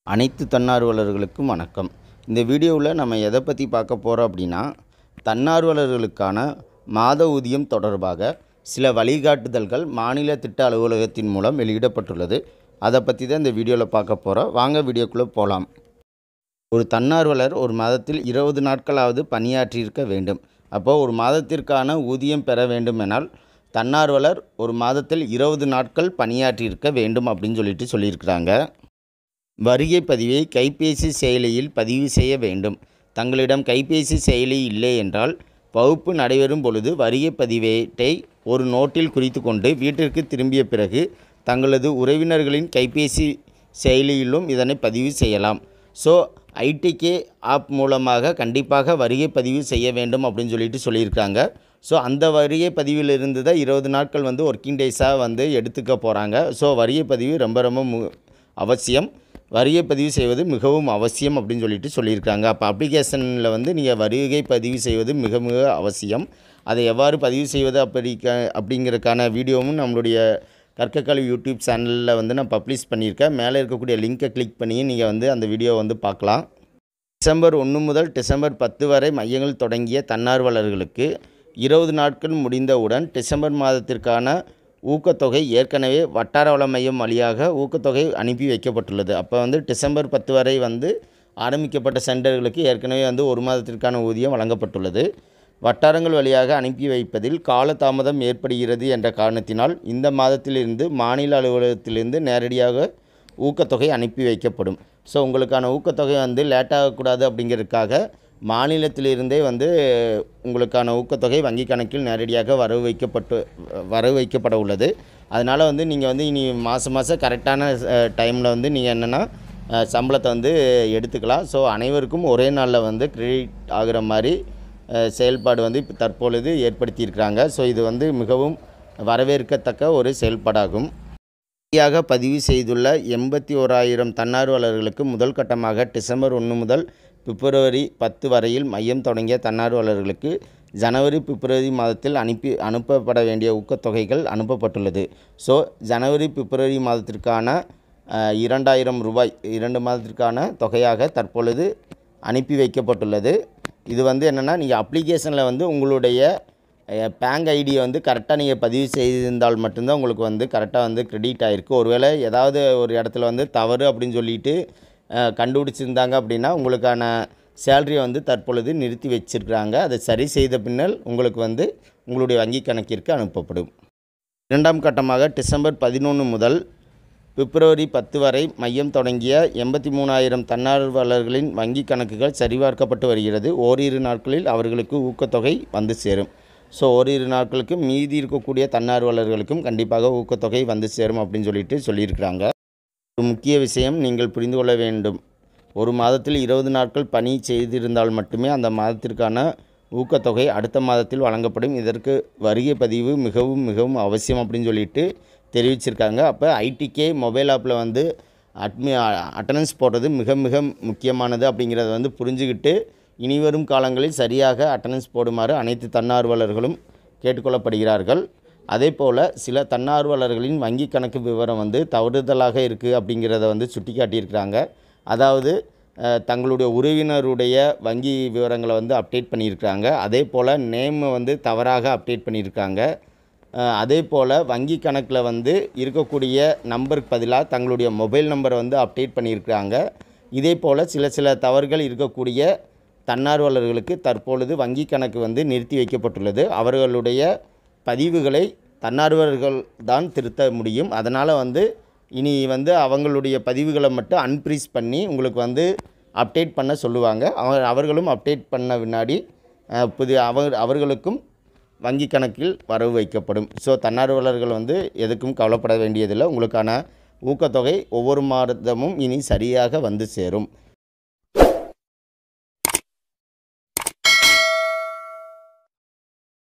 அனைத்து தன்னார்வலர்களுக்கும் வணக்கம். இந்த வீடியோவில் நம்ம எதை பற்றி பார்க்க போகிறோம் அப்படின்னா, தன்னார்வலர்களுக்கான மாத ஊதியம் தொடர்பாக சில வழிகாட்டுதல்கள் மாநில திட்ட அலுவலகத்தின் மூலம் வெளியிடப்பட்டுள்ளது. அதை பற்றி தான் இந்த வீடியோவில் பார்க்க போகிறோம். வாங்க வீடியோக்குள்ளே போகலாம். ஒரு தன்னார்வலர் ஒரு மாதத்தில் 20 நாட்களாவது பணியாற்றியிருக்க வேண்டும். அப்போது ஒரு மாதத்திற்கான ஊதியம் பெற வேண்டுமெனால் தன்னார்வலர் ஒரு மாதத்தில் 20 நாட்கள் பணியாற்றியிருக்க வேண்டும் அப்படின்னு சொல்லியிருக்கிறாங்க. வருகை பதிவை கைபேசி செயலியில் பதிவு செய்ய வேண்டும். தங்களிடம் கைபேசி செயலி இல்லை என்றால் வகுப்பு நடைபெறும் பொழுது வருகை பதிவேட்டை ஒரு நோட்டில் குறித்து கொண்டு வீட்டிற்கு திரும்பிய பிறகு தங்களது உறவினர்களின் கைபேசி செயலியிலும் இதனை பதிவு செய்யலாம். ஸோ ஐடிகே ஆப் மூலமாக கண்டிப்பாக வருகை பதிவு செய்ய வேண்டும் அப்படின்னு சொல்லியிருக்காங்க. ஸோ அந்த வருகை பதிவிலிருந்து தான் 20 நாட்கள் ஒர்க்கிங் டேஸாக எடுத்துக்க போகிறாங்க. ஸோ வருகை பதிவு ரொம்ப அவசியம். வருகை பதிவு செய்வது மிகவும் அவசியம் அப்படின்னு சொல்லியிருக்காங்க. அப்போ அப்ளிகேஷனில் நீங்கள் வருகை பதிவு செய்வது மிக அவசியம். அதை எவ்வாறு பதிவு செய்வது அப்படிங்கிறதுக்கான வீடியோவும் நம்மளுடைய கற்கக்கல்வி யூடியூப் சேனலில் நான் பப்ளிஷ் பண்ணியிருக்கேன். மேலே இருக்கக்கூடிய லிங்கை கிளிக் பண்ணி நீங்கள் அந்த வீடியோவை பார்க்கலாம். டிசம்பர் 1 முதல் டிசம்பர் 10 வரை மையங்கள் தொடங்கிய தன்னார்வலர்களுக்கு 20 நாட்கள் முடிந்தவுடன் டிசம்பர் மாதத்திற்கான ஊக்கத்தொகை ஏற்கனவே வட்டார வள மையம் வழியாக ஊக்கத்தொகை அனுப்பி வைக்கப்பட்டுள்ளது. அப்போ டிசம்பர் 10 வரை ஆரம்பிக்கப்பட்ட சென்டர்களுக்கு ஏற்கனவே ஒரு மாதத்திற்கான ஊதியம் வழங்கப்பட்டுள்ளது. வட்டாரங்கள் வழியாக அனுப்பி வைப்பதில் காலதாமதம் ஏற்படுகிறது என்ற காரணத்தினால் இந்த மாதத்திலிருந்து மாநில அலுவலகத்திலிருந்து நேரடியாக ஊக்கத்தொகை அனுப்பி வைக்கப்படும். ஸோ உங்களுக்கான ஊக்கத்தொகை லேட்டாகக்கூடாது அப்படிங்கிறதுக்காக மாநிலத்திலிருந்தே உங்களுக்கான ஊக்கத்தொகை வங்கி கணக்கில் நேரடியாக வரவு வைக்கப்பட உள்ளது. அதனால் நீங்கள் இனி மாதம் கரெக்டான டைமில் நீங்கள் என்னென்னா சம்பளத்தை எடுத்துக்கலாம். ஸோ அனைவருக்கும் ஒரே நாளில் கிரெடிட் ஆகிற மாதிரி செயல்பாடு இப்போ தற்பொழுது ஏற்படுத்தியிருக்கிறாங்க. ஸோ இது மிகவும் வரவேற்கத்தக்க ஒரு செயல்பாடாகும். சரியாக பதிவு செய்துள்ள 81,000 தன்னார்வலர்களுக்கு முதல் கட்டமாக டிசம்பர் 1 முதல் பிப்ரவரி 10 வரையில் மையம் தொடங்கிய தன்னார்வலர்களுக்கு ஜனவரி பிப்ரவரி மாதத்தில் அனுப்பப்பட வேண்டிய ஊக்கத்தொகைகள் அனுப்பப்பட்டுள்ளது. ஸோ ஜனவரி பிப்ரவரி மாதத்திற்கான 2,000 ரூபாய் 2 மாதத்திற்கான தொகையாக தற்பொழுது அனுப்பி வைக்கப்பட்டுள்ளது. இது என்னென்னா நீங்கள் அப்ளிகேஷனில் உங்களுடைய பேங்க் ஐடியை கரெக்டாக நீங்கள் பதிவு செய்திருந்தால் மட்டும்தான் உங்களுக்கு கரெக்டாக கிரெடிட் ஆகிருக்கு. ஒருவேளை ஏதாவது ஒரு இடத்துல தவறு அப்படின்னு சொல்லிட்டு கண்டுபிடிச்சிருந்தாங்க அப்படின்னா உங்களுக்கான சேலரியை தற்பொழுது நிறுத்தி வச்சுருக்கிறாங்க. அதை சரி செய்த பின்னர் உங்களுக்கு உங்களுடைய வங்கி கணக்கிற்கு அனுப்பப்படும். இரண்டாம் கட்டமாக டிசம்பர் 11 முதல் பிப்ரவரி 10 வரை மையம் தொடங்கிய 83,000 தன்னார்வலர்களின் வங்கி கணக்குகள் சரிபார்க்கப்பட்டு வருகிறது. ஓரிரு நாட்களில் அவர்களுக்கு ஊக்கத்தொகை சேரும். ஸோ ஓரிரு நாட்களுக்கு மீதி இருக்கக்கூடிய தன்னார்வலர்களுக்கும் கண்டிப்பாக ஊக்கத்தொகை சேரும் அப்படின்னு சொல்லியிருக்கிறாங்க. ஒரு முக்கிய விஷயம் நீங்கள் புரிந்து கொள்ள வேண்டும். ஒரு மாதத்தில் 20 நாட்கள் பணி செய்திருந்தால் மட்டுமே அந்த மாதத்திற்கான ஊக்கத்தொகை அடுத்த மாதத்தில் வழங்கப்படும். இதற்கு வருகை பதிவு மிகவும் அவசியம் அப்படின்னு தெரிவிச்சிருக்காங்க. அப்போ ஐடிகே மொபைல் ஆப்பில் அட்டண்டன்ஸ் போடுறது மிக முக்கியமானது அப்படிங்கிறத புரிஞ்சுக்கிட்டு இனிவரும் காலங்களில் சரியாக அட்டண்டன்ஸ் போடுமாறு அனைத்து தன்னார்வலர்களும் கேட்டுக்கொள்ளப்படுகிறார்கள். அதே போல் சில தன்னார்வலர்களின் வங்கி கணக்கு விவரம் தவறுதலாக இருக்குது அப்படிங்கிறத சுட்டி காட்டியிருக்கிறாங்க. அதாவது தங்களுடைய உறவினருடைய வங்கி விவரங்களை அப்டேட் பண்ணியிருக்கிறாங்க. அதே போல் நேமை தவறாக அப்டேட் பண்ணியிருக்காங்க. அதே போல் வங்கி கணக்கில் இருக்கக்கூடிய நம்பருக்கு பதிலாக தங்களுடைய மொபைல் நம்பரை அப்டேட் பண்ணியிருக்கிறாங்க. இதே போல் சில தவறுகள் இருக்கக்கூடிய தன்னார்வலர்களுக்கு தற்பொழுது வங்கி கணக்கு நிறுத்தி வைக்கப்பட்டுள்ளது. அவர்களுடைய பதிவுகளை தன்னார்வலர்கள் தான் திருத்த முடியும். அதனால் இனி அவங்களுடைய பதிவுகளை மட்டும் அன்ஃப்ரீஸ் பண்ணி உங்களுக்கு அப்டேட் பண்ண சொல்லுவாங்க. அவர்களும் அப்டேட் பண்ண பின்னாடி அவர்களுக்கும் வங்கி கணக்கில் வரவு வைக்கப்படும். ஸோ தன்னார்வலர்கள் எதுக்கும் கவலைப்பட வேண்டியதில்லை. உங்களுக்கான ஊக்கத்தொகை ஒவ்வொரு மாதமும் இனி சரியாக சேரும்.